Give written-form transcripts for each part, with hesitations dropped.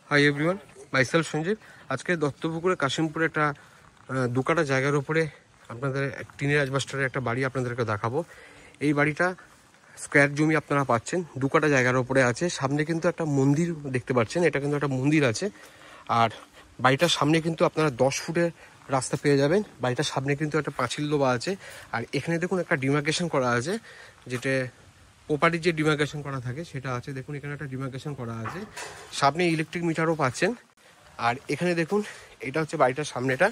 Hi everyone, myself Sanjeev. আজকে দত্তপুকুরে কাশিমপুরে একটা 2 কাঠা জায়গার উপরে আপনাদের টিনের অ্যাজবাস্টারের একটা বাড়ি আপনাদেরকে দেখাবো। এই বাড়িটা স্কোয়ার জমি আপনারা পাচ্ছেন, 2 কাঠা জায়গার উপরে আছে। সামনে কিন্তু একটা মন্দির দেখতে পাচ্ছেন, এটা কিন্তু একটা মন্দির আছে। আর বাড়িটার সামনে কিন্তু আপনারা 10 ফুটের রাস্তা পেয়ে যাবেন। বাড়িটার সামনে কিন্তু একটা পাঁচিল দেওয়া আছে। আর এখানে দেখুন একটা ডিমার্কেশন করা আছে, যেটা প্রপার্টির যে ডিমার্কেশন করা থাকে সেটা আছে। দেখুন এখানে একটা ডিমার্কেশন করা আছে, সামনে ইলেকট্রিক মিটারও পাচ্ছেন। আর এখানে দেখুন, এটা হচ্ছে বাড়িটার সামনেটা,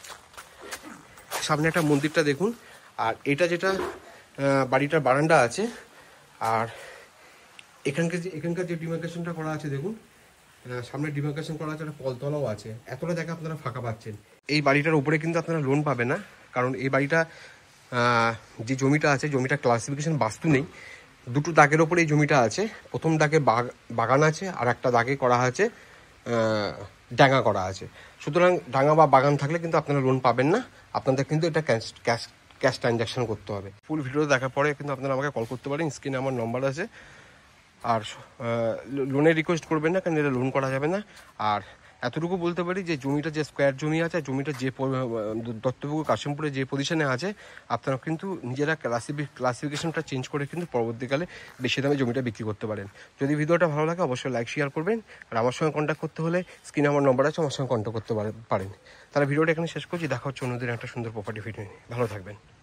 সামনে একটা মন্দিরটা দেখুন। আর এটা যেটা বাড়িটার বারান্দা আছে। আর এখানকার যে ডিমার্কেশনটা করা আছে দেখুন, সামনে ডিমার্কেশন করা আছে, একটা কলতলাও আছে। এতটা জায়গা আপনারা ফাঁকা পাচ্ছেন। এই বাড়িটার উপরে কিন্তু আপনারা লোন পাবেন না, কারণ এই বাড়িটা যে জমিটা আছে, জমিটা ক্লাসিফিকেশন বাস্তু নেই। 2টো দাগের ওপরে এই জমিটা আছে। প্রথম দাগে বাগান আছে, আর একটা দাগে করা আছে ডাঙা করা আছে। সুতরাং ডাঙা বা বাগান থাকলে কিন্তু আপনারা লোন পাবেন না, আপনাদের কিন্তু এটা ক্যাশ ট্রানজ্যাকশন করতে হবে। ফুল ভিডিও দেখার পরে কিন্তু আপনারা আমাকে কল করতে পারেন, স্ক্রিনে আমার নম্বর আছে। আর লোনের রিকোয়েস্ট করবেন না, কারণ এটা লোন করা যাবে না। আর এতটুকু বলতে পারি যে জমিটা যে স্কোয়ার জমি আছে, জমিটা যে দত্তপুকুর কাশিমপুরে যে পজিশনে আছে, আপনারা কিন্তু নিজেরা ক্লাসিফিকেশনটা চেঞ্জ করে কিন্তু পরবর্তীকালে বেশি দামে জমিটা বিক্রি করতে পারেন। যদি ভিডিওটা ভালো লাগে অবশ্যই লাইক শেয়ার করবেন। আর আমার সঙ্গে কন্ট্যাক্ট করতে হলে স্ক্রিনে আমার নম্বর আছে, আমার সঙ্গে কন্ট্যাক্ট করতে পারেন। তাহলে ভিডিওটা এখানে শেষ করছি, দেখা হচ্ছে অন্যদিন একটা সুন্দর প্রপার্টি ভিডিও নিয়ে। ভালো থাকবেন।